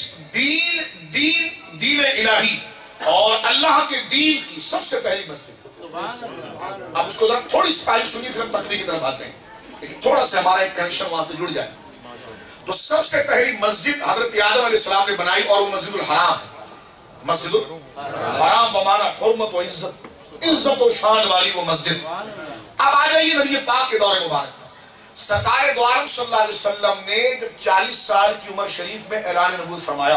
دین الہی اور اللہ کے دین کی سب سے پہلی مسجد. اب اس کو ذرا تھوڑی سی تعریف سنیے، پھر ہم تقریر کی طرف آتے ہیں، لیکن تھوڑا سا ہمارا ایک کنیکشن وہاں سے جڑ جائے. تو سب سے پہلی مسجد حضرت آدم علیہ السلام نے بنائی، اور وہ مسجد الحرام ہے. مسجد الحرام بمعنی حرمت و عزت، عزت و شان والی وہ مسجد. اب آ جائیے نبی پاک کے دور مبارک. سرکار دو عالم صلی اللہ علیہ وسلم نے جب 40 سال کی عمر شریف میں اعلان نبوت فرمایا،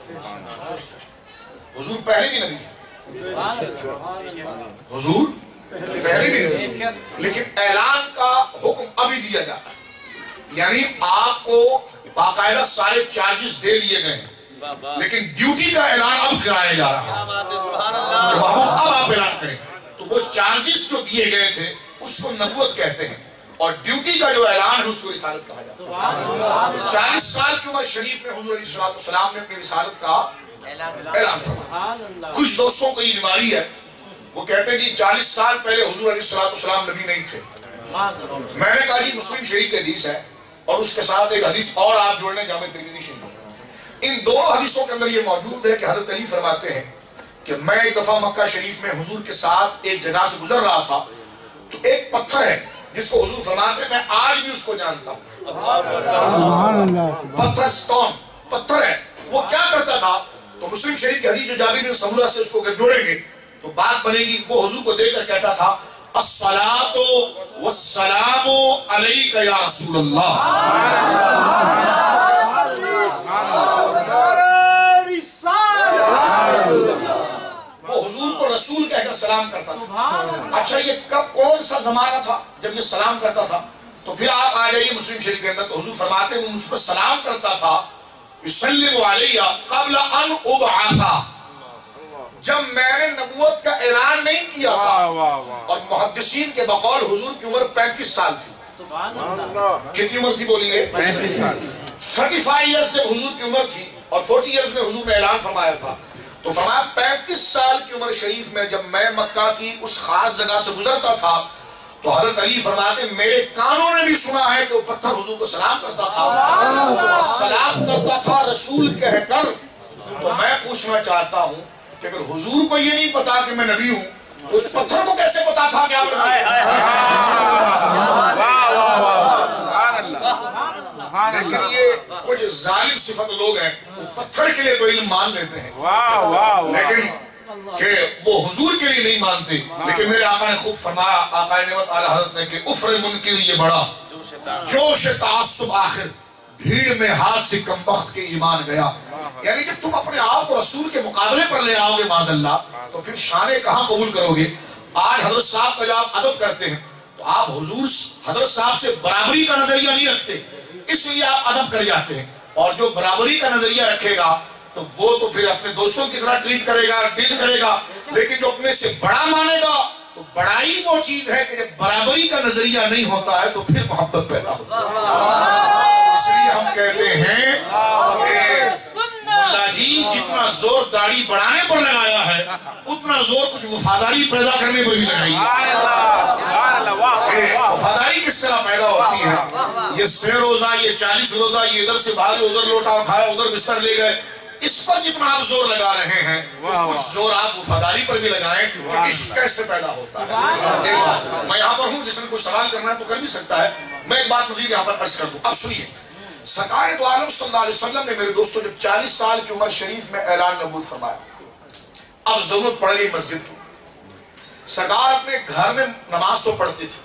حضور پہلے بھی نبی ہیں، حضور پہلے بھی نبی، لیکن اعلان کا حکم ابھی دیا جاتا ہے. یعنی آپ کو باقاعدہ سارے چارجز دے دیے گئے ہیں، لیکن ڈیوٹی کا اعلان اب کرایا جا رہا ہے. اب آپ اعلان کریں تو وہ چارجز جو دیے گئے تھے اس کو نبوت کہتے ہیں، اور ڈیوٹی کا جو اعلان ہے اس کو رسالت کہا جاتا ہے. 40 سال کی عمر شریف میں حضور علیہ السلام نے اپنی رسالت کا اعلان فرمایا. کچھ دوستوں کو یہ بیماری ہے، وہ کہتے ہیں جی 40 سال پہلے حضور علیہ السلام نبی نہیں تھے. میں نے کہا جی مسلم شریف کی حدیث ہے، اور اس کے ساتھ ایک حدیث اور آپ جوڑ لیں جامع ترمذی شریف. ان دونوں حدیثوں کے اندر یہ موجود ہے کہ حضرت علی فرماتے ہیں کہ میں ایک دفعہ مکہ شریف میں حضور کے ساتھ ایک جگہ سے گزر رہا تھا، تو ایک پتھر ہے جس کو حضور فرماتے ہیں میں آج بھی اس کو جانتا ہوں. پتھر سٹون پتھر ہے. وہ کیا کرتا تھا؟ تو مسلم شریف کی حدیث جو جابر بن سمرہ سے اس کو جوڑیں گے تو بات بنے گی. وہ حضور کو دیکھ کر کہتا تھا الصلاۃ والسلام علیک یا رسول اللہ. وہ حضور کو رسول کہہ کر سلام کرتا تھا. اچھا یہ کب کون سا زمانہ تھا جب یہ سلام کرتا تھا؟ تو پھر آپ آ جائیے مسلم شریف کے اندر، تو حضور فرماتے ہیں وہ مجھ پر سلام کرتا تھا یسلم علیہ قبل ان ابعث، جب میں نے نبوت کا اعلان نہیں کیا تھا. اور محدثین کے بقول حضور کی عمر 35 سال تھی. کتنی عمر تھی بولیے؟ 35 سال. 35 ایئرز جب حضور کی عمر تھی، اور 40 ایئرز میں حضور نے اعلان فرمایا تھا. تو فرمایا 35 سال کی عمر شریف میں جب میں مکہ کی اس خاص جگہ سے گزرتا تھا تو حضرت علی فرماتے ہیں میرے کانوں نے بھی سنا ہے کہ وہ پتھر حضور کو سلام کرتا تھا، سلام کرتا تھا رسول کہہ کر. تو میں پوچھنا چاہتا ہوں کہ اگر حضور کو یہ نہیں پتا کہ میں نبی ہوں، اس پتھر کو کیسے پتا تھا کہ آپ لیکن یہ کچھ ظالم صفت لوگ ہیں، پتھر کے لیے تو علم مان لیتے ہیں لیکن کہ وہ حضور کے لیے نہیں مانتے. لیکن میرے آقا نے خوب فرمایا، آقا نعمت اعلی حضرت نے، کہ افر منکر یہ بڑا جوش تعصب آخر بھیڑ میں ہاتھ سے کم بخت کے ایمان گیا. یعنی جب تم اپنے آپ کو رسول کے مقابلے پر لے آؤ گے معاذ اللہ تو پھر شانے کہاں قبول کرو گے. آج حضرت صاحب کا جب آپ ادب کرتے ہیں تو آپ حضور حضرت صاحب سے برابری کا نظریہ نہیں رکھتے، اس لیے آپ ادب کر جاتے ہیں. اور جو برابری کا نظریہ رکھے گا تو وہ تو پھر اپنے دوستوں کی طرح ٹریٹ کرے گا، ڈیل کرے گا. لیکن جو اپنے سے بڑا مانے گا تو بڑائی وہ چیز ہے کہ جب برابری کا نظریہ نہیں ہوتا ہے تو پھر محبت پیدا ہوتا ہے. اس لیے ہم کہتے ہیں کہ ملا جی جتنا زور داڑھی بڑھانے پر لگایا ہے اتنا زور کچھ وفاداری پیدا کرنے پر بھی لگائی ہے. وفاداری کس طرح پیدا ہوتی ہے؟ یہ 6 روزہ، یہ 40 روزہ، یہ ادھر سے بھاگے ادھر لوٹا اٹھایا ادھر بستر لے گئے، اس پر جتنا آپ زور لگا رہے ہیں کچھ زور آپ وفاداری پر بھی لگائیں کہ عشق کیسے پیدا ہوتا ہے. میں یہاں پر ہوں، جس نے کوئی سوال کرنا ہے تو کر بھی سکتا ہے. میں ایک بات مزید یہاں پر عرض کر دوں. اب سنیے، سرکار دو عالم صلی اللہ علیہ وسلم نے میرے دوستوں جب 40 سال کی عمر شریف میں اعلان نبوت فرمایا، اب ضرورت پڑ گئی مسجد کی. سرکار اپنے گھر میں نماز تو پڑھتے تھے.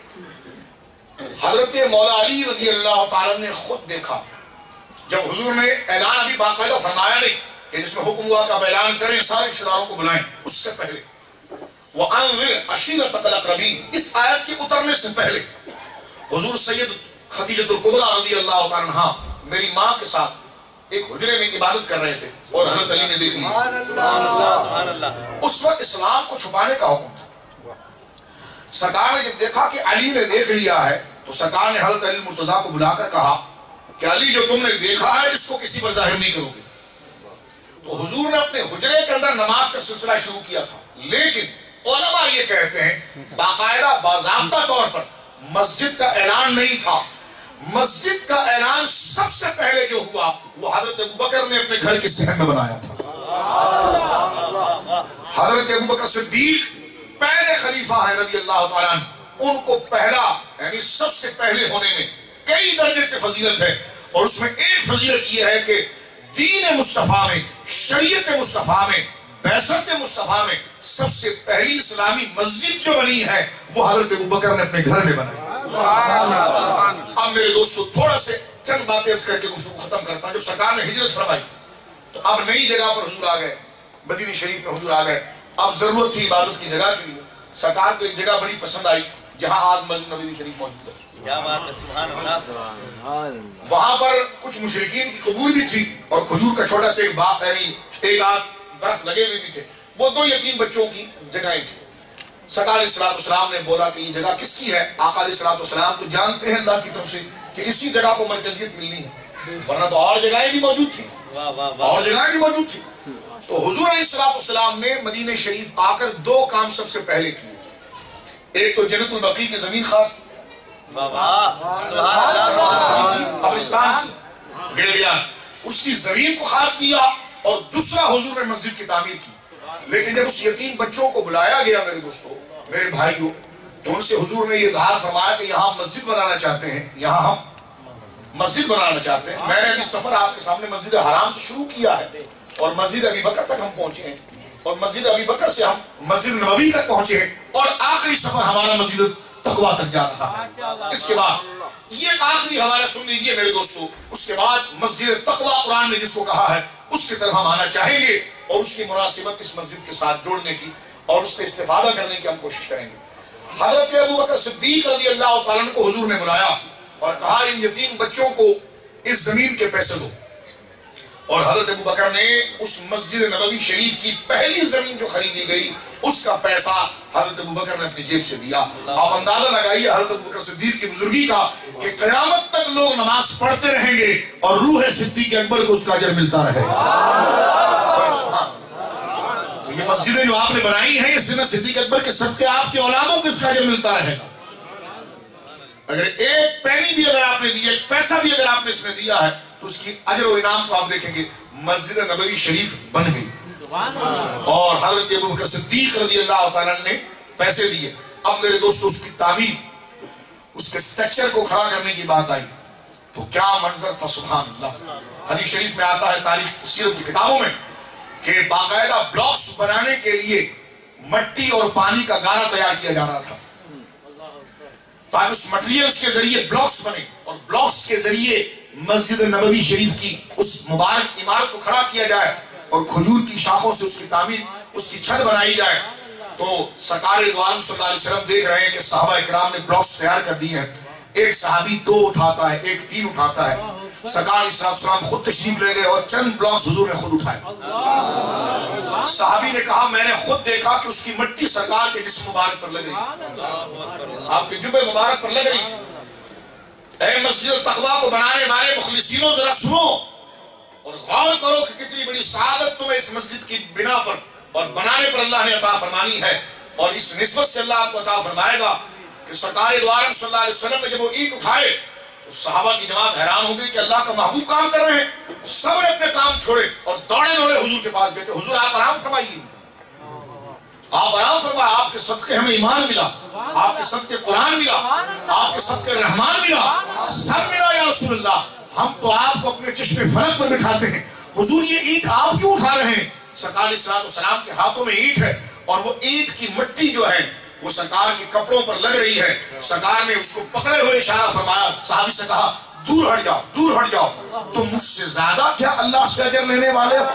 حضرت مولا علی رضی اللہ تعالیٰ نے خود دیکھا جب حضور نے اعلان ابھی باقاعدہ فرمایا نہیں کہ جس میں حکم ہوا کہ اب اعلان کریں سارے رشتہ داروں کو بلائیں، اس سے پہلے وَأَنذِرْ عَشِيرَتَكَ الْأَقْرَبِينَ، اس آیت کے اترنے سے پہلے حضور سید خدیجۃ الکبریٰ رضی اللہ تعالیٰ عنہا میری ماں کے ساتھ ایک حجرے میں عبادت کر رہے تھے اور حضرت علی نے دیکھ لیا. اس وقت اسلام کو چھپانے کا حکم تھا. سرکار نے جب دیکھا کہ علی نے دیکھ لیا ہے تو سرکار نے حضرت علی مرتضیٰ کو بلا کر کہا کہ علی جو تم نے دیکھا ہے اس کو کسی پر ظاہر نہیں کرو گے. تو حضور نے اپنے حجرے کے اندر نماز کا سلسلہ شروع کیا تھا. لیکن علماء یہ کہتے ہیں باقاعدہ باضابطہ طور پر مسجد کا اعلان نہیں تھا. مسجد کا اعلان سب سے پہلے جو ہوا وہ حضرت ابوبکر نے اپنے گھر کے صحن میں بنایا تھا۔ حضرت ابوبکر صدیق پہلے خلیفہ ہیں رضی اللہ تعالیٰ عنہ، ان کو پہلا یعنی سب سے پہلے ہونے میں کئی درجے سے فضیلت ہے، اور اس میں ایک فضیلت یہ ہے کہ دین مصطفیٰ میں، شریعت مصطفیٰ میں، بعثت مصطفیٰ میں سب سے پہلی اسلامی مسجد جو بنی ہے وہ حضرت ابوبکر نے اپنے گھر میں بنائی۔ اب میرے دوستو تھوڑا سے چند باتیں اس کر کے گفتگو ختم کرتا ہوں۔ جب سرکار نے ہجرت فرمائی تو اب نئی جگہ پر حضور آ گئے، مدینہ شریف میں حضور آ گئے، اب ضرورت تھی عبادت کی جگہ کے لیے۔ سرکار کو ایک جگہ بڑی پسند آئی جہاں آج مسجد نبوی شریف موجود ہے۔ کیا بات ہے، سبحان اللہ۔ وہاں پر کچھ مشرکین کی قبور بھی تھی اور کھجور کا چھوٹا سے ایک باغ یعنی ایک آدھ درخت لگے ہوئے بھی تھے۔ وہ دو یتیم بچوں کی جگہیں تھیں۔ سرکار علیہ السلام نے بولا کہ یہ جگہ کس کی ہے؟ آقا علیہ السلام تو جانتے ہیں اللہ کی طرف سے کہ اسی جگہ کو مرکزیت ملنی ہے، ورنہ تو اور جگہیں بھی موجود تھیں، اور جگہیں بھی موجود تھیں۔ تو حضور علیہ السلام نے مدینہ شریف آ کر دو کام سب سے پہلے کیے۔ ایک تو جنت البقیع کی زمین خاص کی، قبرستان کی گریویان، اس کی زمین کو خاص کیا، اور دوسرا حضور نے مسجد کی تعمیر کی۔ لیکن جب اس یتیم بچوں کو بلایا گیا میرے دوستو، میرے بھائیوں، تو ان سے حضور نے یہ اظہار فرمایا کہ یہاں مسجد بنانا چاہتے ہیں، یہاں ہم مسجد بنانا چاہتے ہیں۔ میں نے ابھی سفر آپ کے سامنے مسجد حرام سے شروع کیا ہے، اور مسجد ابی بکر تک ہم پہنچے ہیں، اور مسجد ابی بکر سے ہم مسجد نبوی تک پہنچے ہیں، اور آخری سفر ہمارا مسجد تقویٰ تک جا رہا ہے۔ اس کے بعد یہ آخری حوالہ سن لیجئے میرے دوستو، اس کے بعد مسجد تقویٰ قرآن نے جس کو کہا ہے اس کی طرف ہم آنا چاہیں گے، اور اس کی مناسبت اس مسجد کے ساتھ جوڑنے کی اور اس سے استفادہ کرنے کی ہم کوشش کریں گے۔ حضرت ابوبکر صدیق رضی اللہ تعالیٰ کو حضور نے بلایا اور کہا ان یتیم بچوں کو اس زمین کے پیسے دو، اور حضرت ابوبکر نے اس مسجد نبوی شریف کی پہلی زمین جو خریدی گئی اس کا پیسہ حضرت ابوبکر نے اپنی جیب سے دیا۔ آپ اندازہ لگائیے حضرت ابوبکر صدیق کی بزرگی کا کہ قیامت تک لوگ نماز پڑھتے رہیں گے اور روح صدیق اکبر کو اس کا اجر ملتا رہے گا۔ تو یہ مسجدیں جو آپ نے بنائی ہیں، یہ صدیق اکبر کے صدقے آپ کی اولادوں کو اس کا اجر ملتا رہے گا۔ اگر ایک پینی بھی اگر آپ نے دی، ایک پیسہ بھی اگر آپ نے اس میں دیا ہے تو اس کی اجر و انعام کو آپ دیکھیں گے مسجد نبوی شریف بن گئی، اور حضرت ابوبکر صدیق رضی اللہ تعالیٰ نے پیسے دیے۔ اب میرے دوستو اس کی تعمیر، اس کے سٹرکچر کو کھڑا کرنے کی بات آئی تو کیا منظر تھا، سبحان اللہ۔ حدیث شریف میں آتا ہے، تاریخ سیرت کی کتابوں میں، کہ باقاعدہ بلاکس بنانے کے لیے مٹی اور پانی کا گارا تیار کیا جا رہا تھا تاکہ اس مٹیریلز کے ذریعے بلاکس بنے، اور بلاکس کے ذریعے مسجد نبوی شریف کی اس مبارک عمارت کو کھڑا کیا جائے اور کھجور کی شاخوں سے اس کی تعمیر، اس کی چھت بنائی جائے۔ تو سرکار دو عالم صلی اللہ علیہ وسلم دیکھ رہے ہیں کہ صحابہ اکرام نے بلاکس تیار کر دی ہیں، ایک صحابی 2 اٹھاتا ہے، ایک 3 اٹھاتا ہے۔ سرکار علیہ السلام خود تشریف لے گئے اور چند بلاکس حضور نے خود اٹھائے۔ صحابی نے کہا میں نے خود دیکھا کہ اس کی مٹی سرکار کے جسم مبارک پر لگ رہی، آپ کے جبہ مبارک پر لگ رہی تھی۔ اے مسجد تقویٰ کو بنانے والے مخلصینوں، ذرا سنو اور غور کرو کہ کتنی بڑی سعادت تمہیں اس مسجد کی بنا پر اور بنانے پر اللہ نے عطا فرمانی ہے، اور اس نسبت سے اللہ آپ کو عطا فرمائے گا کہ سرکار دو عالم صلی اللہ علیہ وسلم نے جب وہ اینٹ اٹھائے تو صحابہ کی جماعت حیران ہو گئی کہ اللہ کا محبوب کام کر رہے ہیں۔ سب نے اپنے کام چھوڑے اور دوڑے دوڑے حضور کے پاس گئے کہ حضور آپ آرام فرمائیے، آپ آرام فرمائے، آپ کے صدقے ہمیں ایمان ملا، آپ کے صدقے قرآن ملا، آپ کے صدقے رحمان ملا، سب ملا یا رسول اللہ، ہم تو آپ کو اپنے چشم فلک پر بٹھاتے ہیں، حضور یہ اینٹ آپ کیوں اٹھا رہے ہیں؟ سرکار علیہ السلام کے ہاتھوں میں اینٹ ہے، اور وہ اینٹ کی مٹی جو ہے وہ سرکار کے کپڑوں پر لگ رہی ہے۔ سرکار نے اس کو پکڑے ہوئے اشارہ فرمایا، صحابی سے کہا دور ہٹ جاؤ، دور ہٹ جاؤ، تم مجھ سے زیادہ کیا اللہ سے اجر لینے والے ہو؟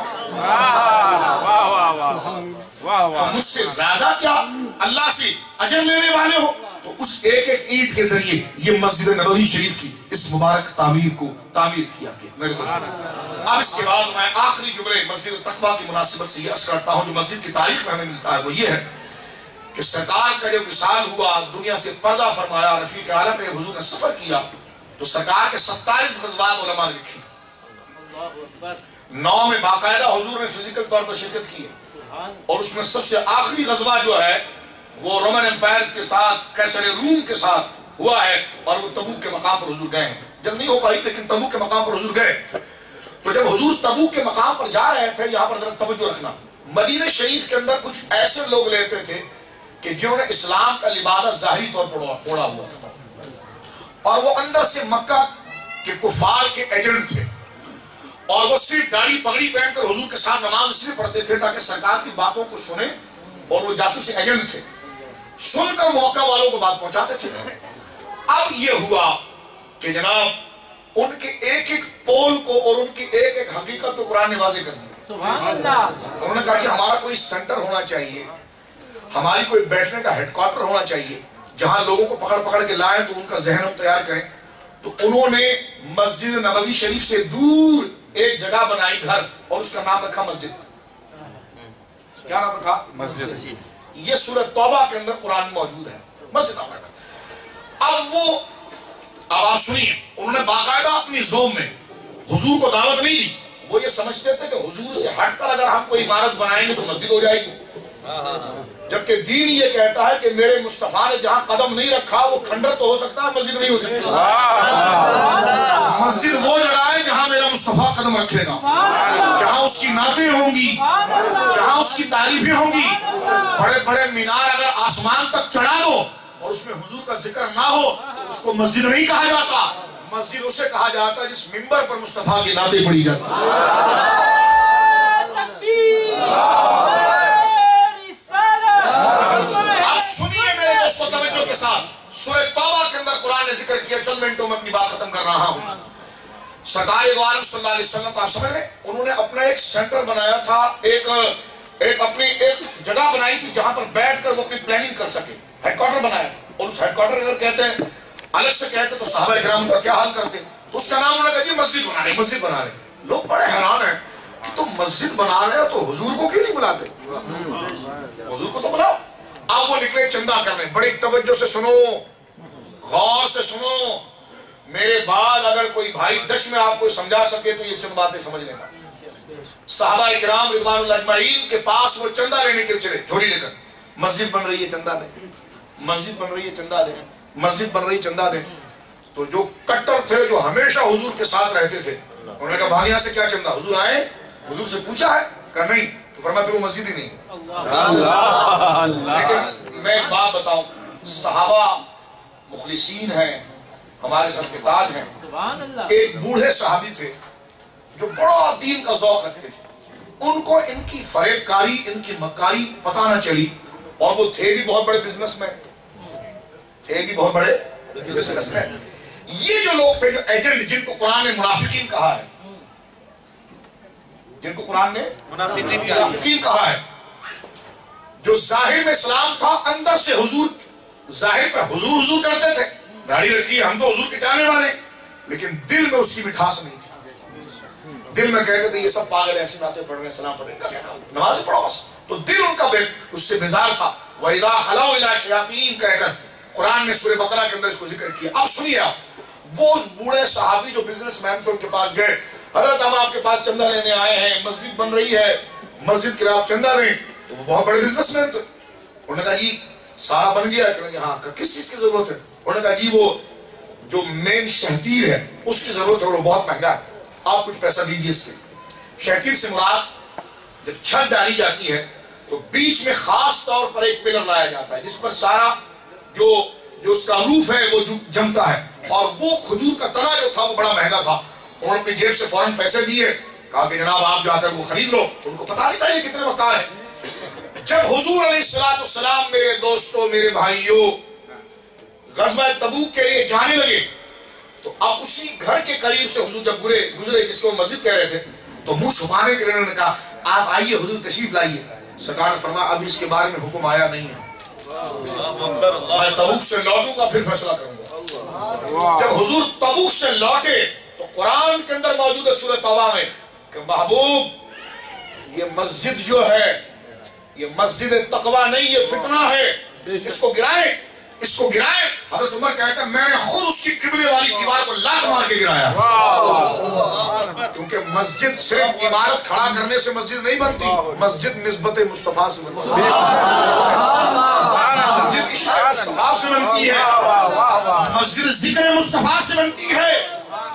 تم مجھ سے زیادہ کیا اللہ سے اجر لینے والے ہو؟ تو اس ایک ایک اینٹ کے ذریعے یہ مسجد نبوی شریف کی اس مبارک تعمیر کو تعمیر کیا گیا میرے دوستوں۔ اب اس کے بعد میں آخری جملے مسجد تقویٰ کی مناسبت سے یہ عرض کرتا ہوں جو مسجد کی تاریخ میں ہمیں ملتا ہے، وہ یہ ہے کہ سرکار کا جب وصال ہوا، دنیا سے پردہ فرمایا، رفیق اعلیٰ پہ حضور نے سفر کیا، تو سرکار کے 27 غزوات علماء نے لکھی، 9 میں باقاعدہ حضور نے فزیکل طور پر شرکت کی ہے، اور اس میں سب سے آخری غزوہ جو ہے وہ رومن امپائرز کے ساتھ، قیصر روم کے ساتھ ہوا ہے، اور وہ تبوک کے مقام پر حضور گئے ہیں۔ جنگ نہیں ہو پائی لیکن تبوک کے مقام پر حضور گئے. تو جب حضور تبوک کے مقام پر جا رہے تھے, یہاں پر ذرا توجہ رکھنا, مدینہ شریف کے اندر کچھ ایسے لوگ لیتے تھے کہ جنہوں نے اسلام کا لباس ظاہری طور پر اوڑھا ہوا تھا اور وہ اندر سے مکہ کے کفار کے ایجنٹ تھے, اور وہ صرف داڑھی پگڑی پہن کر حضور کے ساتھ نماز اس لیے پڑھتے تھے تاکہ سرکار کی باتوں کو سنیں, اور وہ جاسوسی ایجنٹ تھے, سن کر موقع والوں کو بات پہنچاتے تھے. اب یہ ہوا کہ جناب ان کے ایک ایک پول کو اور ان کی ایک ایک حقیقت کو قرآن نے واضح کر دی. سبحان اللہ. انہوں نے کہا کہ ہمارا کوئی سینٹر ہونا چاہیے, ہماری کوئی بیٹھنے کا ہیڈ کوارٹر ہونا چاہیے جہاں لوگوں کو پکڑ پکڑ کے لائیں تو ان کا ذہن ہم تیار کریں. تو انہوں نے مسجد نبوی شریف سے دور ایک جگہ بنائی گھر, اور اس کا نام رکھا مسجد. کیا نام رکھا؟ مسجد. یہ سورہ توبہ کے اندر قرآن میں موجود ہے, مسجد نام رکھا. اب وہ آپ سنیے, انہوں نے باقاعدہ اپنی زوم میں حضور کو دعوت نہیں دی. وہ یہ سمجھتے تھے کہ حضور سے ہٹ کر اگر ہم کوئی عمارت بنائیں گے تو مسجد ہو جائے گی, جبکہ دین یہ کہتا ہے کہ میرے مصطفیٰ نے جہاں قدم نہیں رکھا وہ کھنڈر تو ہو سکتا ہے, مسجد نہیں ہو سکتی. مسجد وہ جگہ ہے جہاں میرا مصطفیٰ قدم رکھے گا, جہاں اس کی نعتیں ہوں گی, جہاں اس کی تعریفیں ہوں گی. بڑے بڑے مینار اگر آسمان تک چڑھا دو اور اس میں حضور کا ذکر نہ ہو تو اس کو مسجد نہیں کہا جاتا. مسجد اسے کہا جاتا ہے جس منبر پر مصطفیٰ کی نعتیں پڑھی جاتی. آپ سنیے میرے دوستو توجہ کے ساتھ, سورہ توبہ کے اندر قرآن نے ذکر کیا. چند منٹوں میں اپنی بات ختم کر رہا ہوں. سرکار دو عالم صلی اللہ علیہ وسلم کو آپ سمجھ رہے, انہوں نے اپنا ایک سینٹر بنایا تھا, ایک اپنی ایک جگہ بنائی تھی جہاں پر بیٹھ کر وہ اپنی پلاننگ کر سکے. ہیڈ کوارٹر بنایا تھا, اور اس ہیڈ کوارٹر اگر کہتے ہیں الگ سے کہتے تو صحابہ کرام کا کیا حال کرتے. تو اس کا نام انہوں نے کہا مسجد بنا رہے, مسجد بنا رہے. لوگ بڑے حیران ہیں کہ تم مسجد بنا رہے ہو تو حضور کو کیوں نہیں بلاتے؟ حضور کو تو بلاؤ. اب وہ نکلے چندہ کرنے. بڑی توجہ سے سنو, غور سے سنو. میرے بعد اگر کوئی بھائی دش میں آپ کو سمجھا سکے تو یہ چند باتیں سمجھ لینا. صحابہ کرام رضوان اللہ اجمعین کے پاس وہ چندہ لینے کے چلے, جھولی لے کر. مسجد بن رہی ہے, چندہ دیں. مسجد بن رہی ہے, چندہ دیں. مسجد بن رہی, چندہ دیں. تو جو کٹر تھے, جو ہمیشہ حضور کے ساتھ رہتے تھے, انہوں نے کہا بھائی یہاں سے کیا چندہ؟ حضور آئے, حضور سے پوچھا ہے؟ کہا نہیں. تو فرمایا پھر وہ مسجد ہی نہیں. لیکن میں ایک بات بتاؤں, صحابہ مخلصین ہیں, ہمارے سر کے تاج ہیں. ایک بوڑھے صحابی تھے جو بڑا دین کا ذوق رکھتے تھے. ان کو ان کی فریب کاری, ان کی مکاری پتہ نہ چلی, اور وہ تھے بھی بہت بڑے بزنس مین, تھے بھی بہت بڑے بزنس مین. یہ جو لوگ تھے, جو ایجنٹ, جن کو قرآن نے منافقین کہا ہے, جن کو قرآن نے منافقین کہا ہے, جو ظاہر میں اسلام تھا, اندر سے حضور, ظاہر پہ حضور حضور کرتے تھے, داڑھی رکھی, ہم تو حضور کے جانے والے, لیکن دل میں اس کی مٹھاس نہیں تھی. دل میں کہتے تھے یہ سب پاگل ایسی باتیں پڑھ رہے ہیں, سلام پڑھ رہے ہیں, نماز پڑھو بس. تو دل ان کا اس سے بیزار تھا. وَإِذَا خَلَوْا إِلَىٰ شَيَاطِينِهِمْ کہہ کر قرآن نے سورہ بقرہ کے اندر اس کو ذکر کیا. اب سنیے آپ, وہ اس بوڑھے صحابی جو بزنس مین تھے ان کے پاس گئے, حضرت ہم آپ کے پاس چندہ لینے آئے ہیں, مسجد بن رہی ہے, مسجد کے لیے آپ چندہ لیں. تو وہ بہت بڑے بزنس مین تھے. انہوں نے کہا جی سارا بن گیا. ہاں. کس چیز کی ضرورت ہے؟ انہوں نے کہا جی وہ جو مین شہتیر ہے اس کی ضرورت ہے, اور وہ بہت مہنگا ہے, آپ کچھ پیسہ دیجیے اس کے. شہتیر سے مراد جب چھت ڈالی جاتی ہے تو بیچ میں خاص طور پر ایک پلر لایا جاتا ہے جس پر سارا جو اس کا روف ہے وہ جمتا ہے, اور وہ کھجور کا تنا جو تھا وہ بڑا مہنگا تھا. انہوں نے اپنی جیب سے فوراً پیسے دیے, کہا کہ جناب آپ جا کر وہ خرید لو. ان کو پتا نہیں تھا یہ کتنے وقار ہے. جب حضور علیہ السلام میرے دوستوں, میرے بھائیوں, غزوہ تبوک کے لیے جانے لگے, تو اب اسی گھر کے قریب سے حضور جب گزرے جس کو مسجد کہہ رہے تھے, تو منہ چھپانے کے لیے انہوں نے کہا آپ آئیے, حضور تشریف لائیے. سرکار نے فرمایا اب اس کے بارے میں حکم آیا نہیں ہے, میں تبوک سے لوٹوں گا پھر فیصلہ کروں گا. جب حضور تبوک سے لوٹے تو قرآن کے اندر موجود ہے سورہ توبہ میں کہ محبوب یہ مسجد جو ہے یہ مسجد تقوی نہیں, یہ فتنہ ہے, اس کو گرائیں, اس کو گرائیں. حضرت عمر کہتا ہے میں نے خود اس کی قبلے والی دیوار کو لات مار کے گرایا, کیونکہ مسجد صرف عمارت کھڑا کرنے سے مسجد نہیں بنتی, مسجد نسبت مصطفیٰ سے بنتی ہے, مسجد عشق مصطفیٰ سے بنتی ہے, مسجد ذکر مصطفیٰ سے بنتی ہے.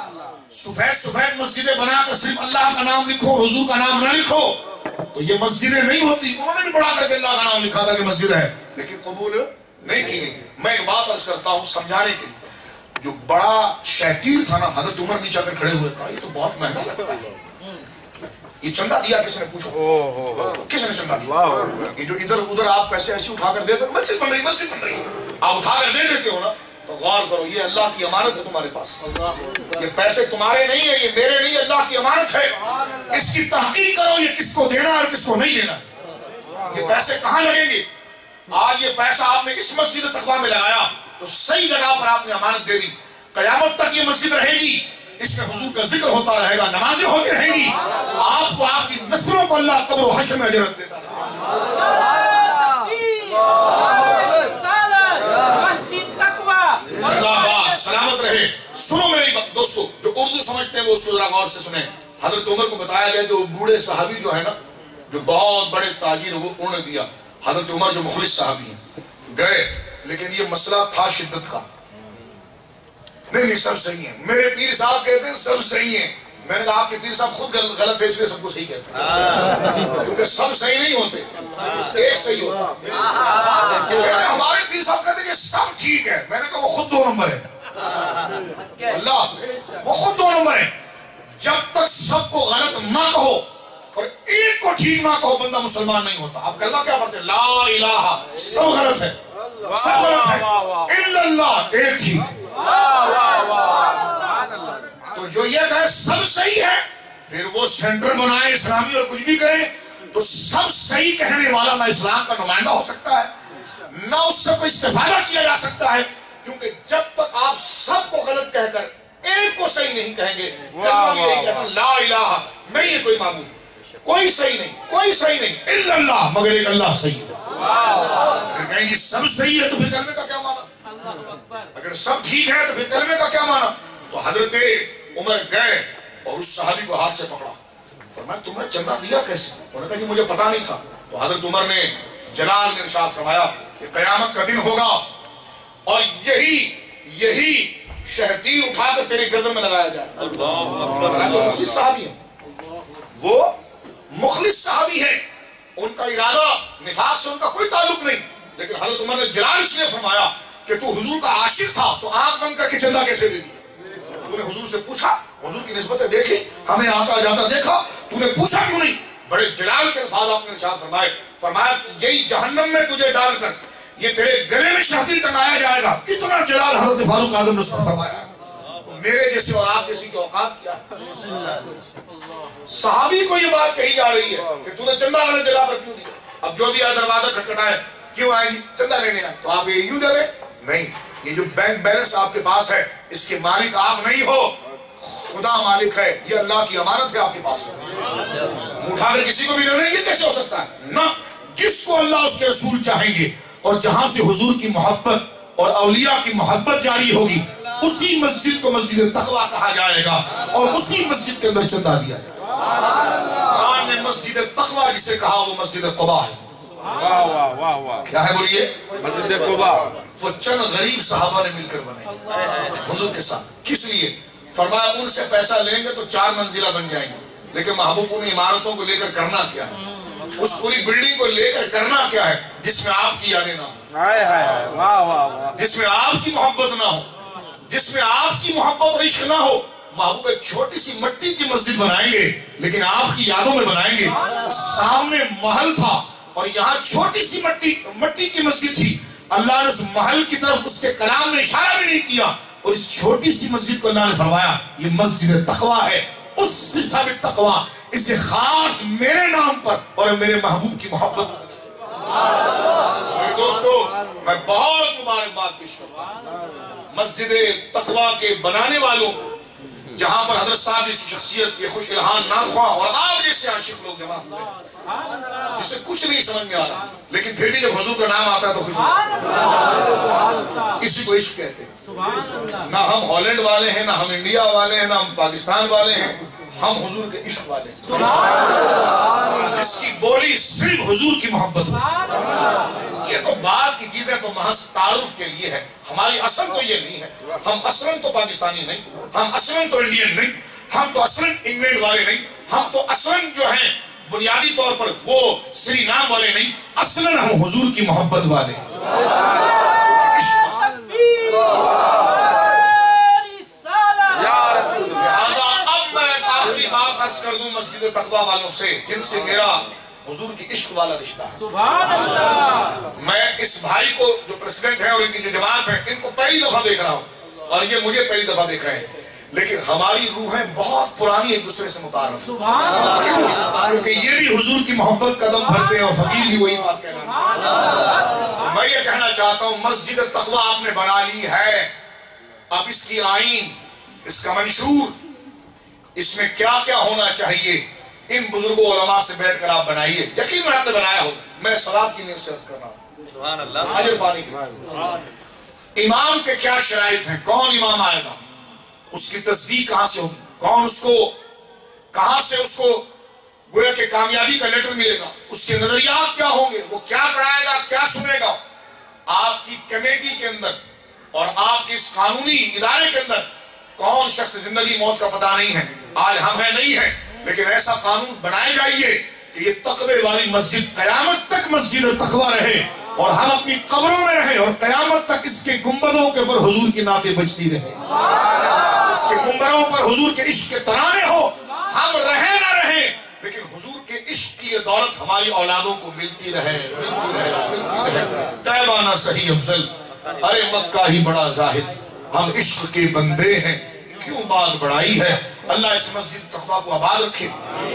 سفید سفید مسجدیں بنا کر صرف اللہ کا نام لکھو، حضور کا نام نہ لکھو تو یہ مسجدیں نہیں ہوتی. انہوں نے بھی بڑا کر کے اللہ کا نام لکھا تھا کہ مسجد ہے، لیکن قبول نہیں کی گئی. میں ایک بات عرض کرتا ہوں سمجھانے کے لیے. جو بڑا شہتیر تھا نا، حضرت عمر نیچے کر کھڑے ہوئے، کہا یہ تو بہت مہنگا لگتا ہے. یہ چندہ دیا کس نے؟ پوچھو کس نے چندہ دیا؟ یہ جو ادھر ادھر آپ پیسے ایسے اٹھا کر دیتے، مسجد بن رہی مسجد بن رہی، آپ اٹھا کر دے دیتے ہو نا، تو غور کرو یہ اللہ کی امانت ہے تمہارے پاس. یہ پیسے تمہارے نہیں ہیں، یہ میرے نہیں، اللہ کی امانت ہے. اس کی تحقیق کرو یہ کس کو دینا اور کس کو نہیں دینا. یہ پیسے کہاں لگیں گے؟ آج یہ پیسہ آپ نے اس مسجد تقویٰ میں لگایا تو صحیح جگہ پر آپ نے امانت دے دی. قیامت تک یہ مسجد رہے گی، اس میں حضور کا ذکر ہوتا رہے گا، نمازیں ہوتی رہیں گی، آپ کو آپ کی نسلوں کو اللہ قبر و حشر میں اجرت دیتا رہے گا. سلامت رہے. سنو میری دوستو، جو اردو سمجھتے ہیں وہ اس کو ذرا غور سے سنیں. حضرت عمر کو بتایا گیا جو بوڑھے صحابی جو ہے نا، جو بہت بڑے تاجر، وہ انہوں نے دیا. حضرت عمر جو مخلص صحابی ہیں گئے، لیکن یہ مسئلہ تھا شدت کا. نہیں سب صحیح ہیں. میرے پیر صاحب کہتے ہیں سب صحیح ہیں. میں نے کہا آپ کے پیر صاحب خود غلط ہے، اس لیے سب کو صحیح کہتے ہیں، کیونکہ سب صحیح نہیں ہوتے، ایک صحیح ہوتا. ہمارے پیر صاحب کہتے ہیں کہ سب ٹھیک ہے. میں نے کہا وہ خود 2 نمبر ہے. اللہ وہ خود 2 نمبر ہے. جب تک سب کو غلط نہ کہو اور ایک کو ٹھیک نہ کہو بندہ مسلمان نہیں ہوتا. آپ کلمہ کیا پڑھتے ہیں؟ لا الہ. سب غلط ہے، سب غلط ہے الا اللہ، ایک ٹھیک ہے. تو جو یہ کہے سب صحیح ہے، پھر وہ سینٹر بنائے اسلامی اور کچھ بھی کرے، تو سب صحیح کہنے والا نہ اسلام کا نمائندہ ہو سکتا ہے، نہ اس سے کوئی استفادہ کیا جا سکتا ہے. کیونکہ جب تک آپ سب کو غلط کہہ کر ایک کو صحیح نہیں کہیں گے، کلمہ بھی یہی کہتا لا الہ، نہیں ہے کوئی معبود، کوئی صحیح نہیں، کوئی صحیح نہیں الا اللہ، مگر ایک اللہ صحیح ہے. اگر کہیں گے سب صحیح ہے تو پھر کلمے کا کیا معنی؟ اگر سب ٹھیک ہے تو پھر کلمے کا کیا معنی؟ تو حضرت عمر گئے اور اس صحابی کو ہاتھ سے پکڑا. فرمایا تم نے چندہ دیا کیسے؟ انہوں نے کہا کہ مجھے پتا نہیں تھا. تو حضرت عمر نے جلال میں ارشاد فرمایا کہ قیامت کا دن ہوگا اور یہی شہتیر اٹھا کر تیرے گردن میں لگایا جائے. وہ مخلص صحابی ہیں، وہ مخلص صحابی ہے، ان کا ارادہ نفاق سے ان کا کوئی تعلق نہیں. لیکن حضرت عمر نے جلال اس لیے فرمایا کہ تو حضور کا عاشق تھا تو آنکھ بند کر کے چندہ کیسے دے دیا؟ تو نے حضور سے پوچھا، حضور کی نسبتیں دیکھی، ہمیں آتا جاتا دیکھا، تو نے پوچھا کیوں نہیں؟ بڑے جلال کے الفاظ آپ نے ارشاد فرمائے. فرمایا یہی جہنم میں تجھے ڈال کر یہ تیرے گلے میں شہتیر ٹنگایا جائے گا. اتنا جلال حضرت فاروق اعظم نے فرمایا. میرے جیسے اور آپ جیسی کی اوقات کیا ہے؟ صحابی کو یہ بات کہی جا رہی ہے کہ تو نے چندہ والے جگہ پر کیوں دیا؟ اب جو بھی آئے دروازہ کھٹکھٹائے، کیوں آئے گی؟ چندہ لینے آئے. تو آپ یہ یوں دے رہے؟ نہیں، یہ جو بینک بیلنس آپ کے پاس ہے اس کے مالک آپ نہیں ہو، خدا مالک ہے. یہ اللہ کی امانت ہے آپ کے پاس. اٹھا کر کسی کو بھی دے دیں، یہ کیسے ہو سکتا ہے؟ نہ، جس کو اللہ اس کے رسول چاہیں گے اور جہاں سے حضور کی محبت اور اولیاء کی محبت جاری ہوگی، اسی مسجد کو مسجد تقویٰ کہا جائے گا اور اسی مسجد کے اندر چندہ دیا جائے گا. قرآن نے مسجد تقویٰ جسے کہا وہ مسجد قباء ہے. کیا ہے بولیے؟ مسجد قباء. وہ چند غریب صحابہ نے مل کر بنائی حضور کے ساتھ. کس لیے؟ فرمایا ان سے پیسہ لیں گے تو 4 منزلہ بن جائیں گے، لیکن محبوب ان عمارتوں کو لے کر کرنا کیا ہے؟ اس پوری بلڈنگ کو لے کر کرنا کیا ہے جس میں آپ کی یادیں نہ ہو، جس میں آپ کی محبت نہ ہو، جس میں آپ کی محبت اور عشق نہ ہو. محبوب ایک چھوٹی سی مٹی کی مسجد بنائیں گے لیکن آپ کی یادوں میں بنائیں گے. سامنے محل تھا اور یہاں چھوٹی سی مٹی کی مسجد تھی. اللہ نے اس محل کی طرف اس کے کلام میں اشارہ بھی نہیں کیا اور اس چھوٹی سی مسجد کو اللہ نے فرمایا یہ مسجد تقویٰ ہے. اس سے ثابت تقویٰ، اسے خاص میرے نام پر اور میرے محبوب کی محبت. میرے دوستو، میں بہت مبارکباد پیش کرتا ہوں مسجد تقویٰ کے بنانے والوں، جہاں پر حضرت صاحب جیسی شخصیت، یہ خوش الہان ناخواں اور آپ جیسے عاشق لوگ جمع ہوئے، جسے کچھ نہیں سمجھ میں آ رہا لیکن پھر بھی جب حضور کا نام آتا ہے تو خوش ہوتا ہے. اسی کو عشق کہتے ہیں. نہ ہم ہالینڈ والے ہیں، نہ ہم انڈیا والے ہیں، نہ ہم پاکستان والے ہیں، ہم حضور کے عشق والے ہیں، جس کی بولی صرف حضور کی محبت ہو. یہ تو بعد کی چیزیں تو محض تعارف کے لیے ہے، ہماری اصل تو یہ نہیں ہے. ہم اصلاً تو پاکستانی نہیں، ہم اصلاً تو انڈین نہیں، ہم تو اصلاً انگلینڈ والے نہیں، ہم تو اصلاً جو ہیں بنیادی طور پر وہ سری نام والے نہیں، اصلاً ہم حضور کی محبت والے. لہذا اب میں آخری بات عرض کر دوں مسجد تقویٰ والوں سے جن سے میرا حضور کی عشق والا رشتہ ہے. سبحان اللہ. میں اس بھائی کو جو پریسیڈنٹ ہیں اور ان کی جو جماعت ہیں ان کو پہلی دفعہ دیکھ رہا ہوں اور یہ مجھے پہلی دفعہ دیکھ رہے ہیں، لیکن ہماری روحیں بہت پرانی ایک دوسرے سے متعارف ہیں. کیونکہ یہ بھی حضور کی محبت قدم بھرتے ہیں اور فقیر بھی وہی بات کہہ رہے ہیں. میں یہ کہنا چاہتا ہوں مسجد تقویٰ آپ نے بنا لی ہے، اب اس کی آئین، اس کا منشور، اس میں کیا کیا ہونا چاہیے، ان بزرگوں علماء سے بیٹھ کر آپ بنائیے. یقین میں آپ نے بنایا ہو، میں ثواب کی نیت سے عرض کر رہا ہوں، سبحان اللہ. اجر پانے کی. امام کے کیا شرائط ہیں، کون امام آئے گا، اس کی تصدیق کہاں سے ہوگی، کون اس کو کہاں سے اس کو گویا کہ کامیابی کا لیٹر ملے گا، اس کے نظریات کیا ہوں گے، وہ کیا پڑھائے گا، کیا سنے گا. آپ کی کمیٹی کے اندر اور آپ کے اس قانونی ادارے کے اندر کون شخص زندگی موت کا پتہ نہیں ہے، آج ہم ہیں نہیں ہیں، لیکن ایسا قانون بنائے جائیے کہ یہ تقوی والی مسجد قیامت تک مسجد تقویٰ رہے اور ہم اپنی قبروں میں رہیں اور قیامت تک اس کے گنبدوں کے پر حضور کی نعتیں بجتی رہیں، اس کے گنبدوں پر حضور کے عشق کے ترانے ہو. ہم رہیں نہ رہیں لیکن حضور کے عشق کی یہ دولت ہماری اولادوں کو ملتی رہے، ملتی رہے، ملتی رہے. طیبہ نہ صحیح افضل، ارے مکہ ہی بڑا زاہد، ہم عشق کے بندے ہیں کیوں بات بڑائی ہے. اللہ اس مسجد تقویٰ کو آباد رکھے.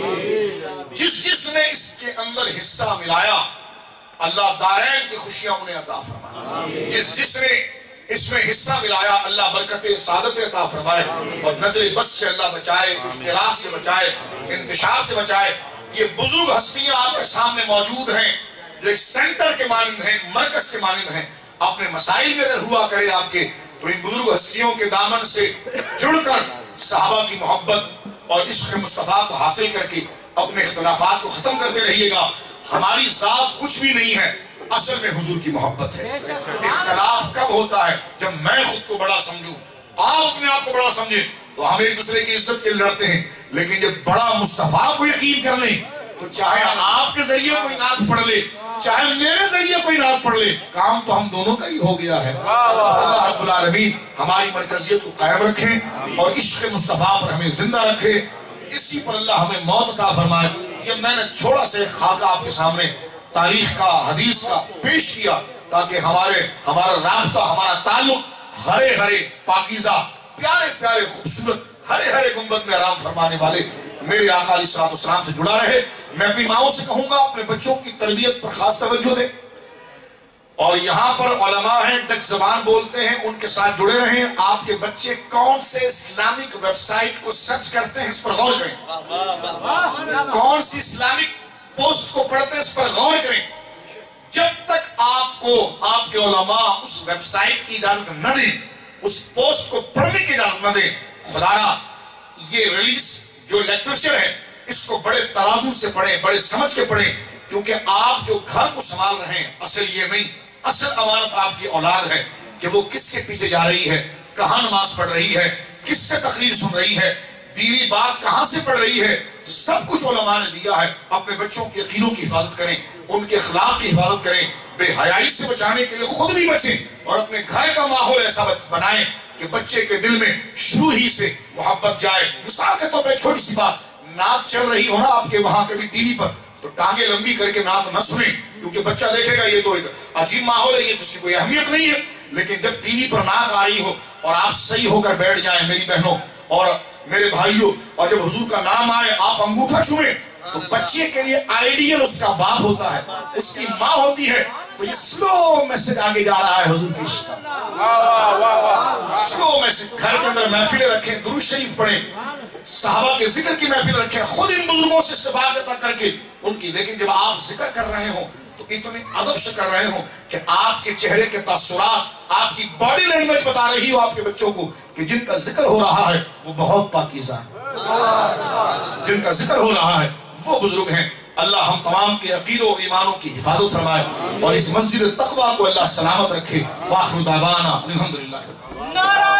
جس نے اس کے اندر حصہ ملایا اللہ دارین کی خوشیاں انہیں عطا فرمائے. جس نے اس میں حصہ ملایا اللہ برکت سعادت عطا فرمائے اور نظر بس سے اللہ بچائے، اختلاف سے بچائے، انتشار سے بچائے. یہ بزرگ ہستیاں آپ کے سامنے موجود ہیں جو اس سینٹر کے مانند ہیں، مرکز کے مانند ہیں. اپنے مسائل میں اگر ہوا کرے آپ کے تو ان بزرگ ہستیوں کے دامن سے جڑ کر صحابہ کی محبت اور عشق مصطفیٰ کو حاصل کر کے اپنے اختلافات کو ختم کرتے رہیے گا. ہماری ذات کچھ بھی نہیں ہے، اصل میں حضور کی محبت ہے. اختلاف کب ہوتا ہے؟ جب میں خود کو بڑا سمجھوں، آپ اپنے آپ کو بڑا سمجھیں تو ہم ایک دوسرے کی عزت کے لیے لڑتے ہیں. لیکن جب بڑا مصطفیٰ کو یقین کر لیں تو چاہے آپ کے ذریعے کوئی نعت پڑھ لے، چاہے میرے ذریعے کوئی نعت پڑھ لے، کام تو ہم دونوں کا ہی ہو گیا ہے. اللہ رب العالمین ہماری مرکزیت کو قائم رکھیں اور عشق مصطفیٰ پر ہمیں زندہ رکھے. اسی پر اللہ ہمیں موت عطا فرمائے. یہ میں نے چھوڑا سے خاکہ آپ کے سامنے تاریخ کا، حدیث کا پیش کیا تاکہ ہمارا رابطہ، ہمارا تعلق ہرے ہرے پاکیزہ، پیارے پیارے خوبصورت ہرے ہرے گنبد میں آرام فرمانے والے میرے آقا علیہ الصلوۃ والسلام سے جڑا رہے. میں اپنی ماؤں سے کہوں گا اپنے بچوں کی تربیت پر خاص توجہ دیں اور یہاں پر علماء ہیں ڈچ زبان بولتے ہیں ان کے ساتھ جڑے رہیں. آپ کے بچے کون سے اسلامک ویب سائٹ کو سرچ کرتے ہیں اس پر غور کریں، کون سی اسلامک پوسٹ کو پڑھتے ہیں اس پر غور کریں. جب تک آپ کو آپ کے علماء اس ویب سائٹ کی اجازت نہ دیں، اس پوسٹ کو پڑھنے کی اجازت نہ دیں، خدارا یہ ریلیز جو لیکچر ہے اس کو بڑے ترازو سے پڑھیں، بڑے سمجھ کے پڑھیں. کیونکہ آپ جو گھر کو سنبھال رہے ہیں اصل یہ نہیں، اصل امانت آپ کی اولاد ہے کہ وہ کس کے پیچھے جا رہی ہے، کہاں نماز پڑھ رہی ہے، کس سے تقریر سن رہی ہے، دینی بات کہاں سے پڑھ رہی ہے. سب کچھ علماء نے دیا ہے. اپنے بچوں کے یقینوں کی حفاظت کریں، ان کے اخلاق کی حفاظت کریں، بے حیائی سے بچانے کے لیے خود بھی بچیں اور اپنے گھر کا ماحول ایسا بنائیں کہ بچے کے دل میں شروع ہی سے محبت جائے. مثال کے طور پر چھوٹی سی بات، نعت چل رہی ہو نا آپ کے وہاں کبھی ٹی وی پر تو ٹانگیں لمبی کر کے نعت نہ سنیں، کیونکہ بچہ دیکھے گا یہ تو ایک عجیب ماحول ہے، یہ تو اس کی کوئی اہمیت نہیں ہے. لیکن جب ٹی وی پر نعت آ رہی ہو اور آپ صحیح ہو کر بیٹھ جائیں میری بہنوں اور میرے بھائیوں، اور جب حضور کا نام آئے آپ انگوٹھا چھوئیں تو بچے کے لیے آئیڈیل اس کا باپ ہوتا ہے، اس کی ماں ہوتی ہے. تو یہ سلو میسج آگے جا رہا ہے حضور کی عشق کا. Slow message. گھر کے اندر محفلیں رکھیں، درود شریف پڑھیں، صحابہ کے ذکر کی محفل رکھیں، خود ان بزرگوں سے استفادہ کر کے ان کی. لیکن جب آپ ذکر کر رہے ہوں تو اتنے ادب سے کر رہے ہوں کہ آپ کے چہرے کے تاثرات، آپ کی باڈی لینگویج بتا رہی ہو آپ کے بچوں کو کہ جن کا ذکر ہو رہا ہے وہ بہت پاکیزہ ہے، جن کا ذکر ہو رہا ہے وہ بزرگ ہیں. اللہ ہم تمام کے عقید و ایمانوں کی حفاظت فرمائے اور اس مسجد تقویٰ کو اللہ سلامت رکھے. وآخر دعوانا الحمدللہ.